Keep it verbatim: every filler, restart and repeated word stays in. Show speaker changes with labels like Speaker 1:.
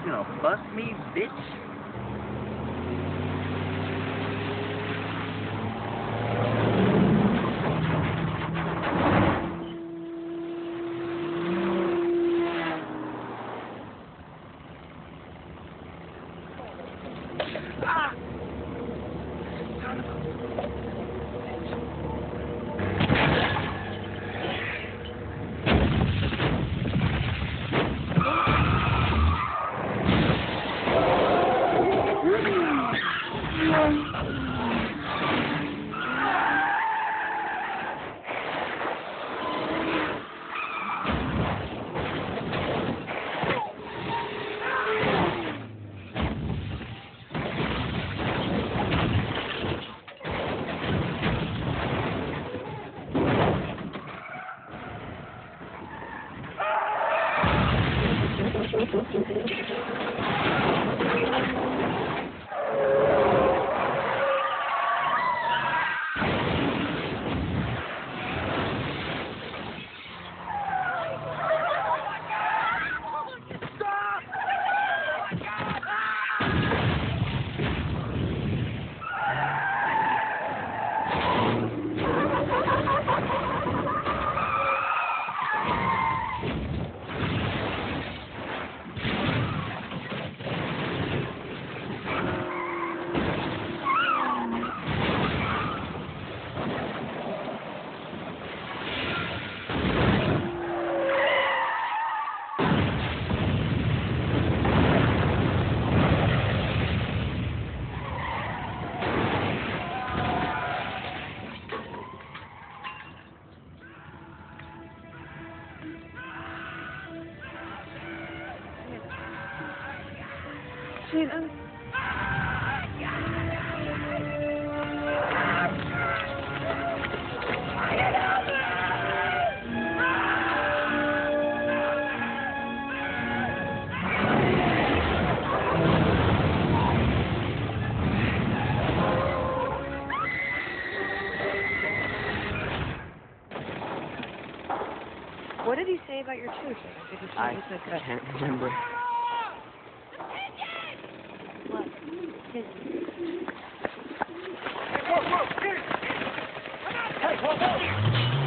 Speaker 1: You gonna bust me, bitch? Ah!
Speaker 2: Shayna. What did he say about your tooth? Did he say
Speaker 1: I
Speaker 2: it was like a...
Speaker 1: can't remember.
Speaker 2: What? His...
Speaker 3: Whoa, whoa, hey! Hey, whoa, whoa!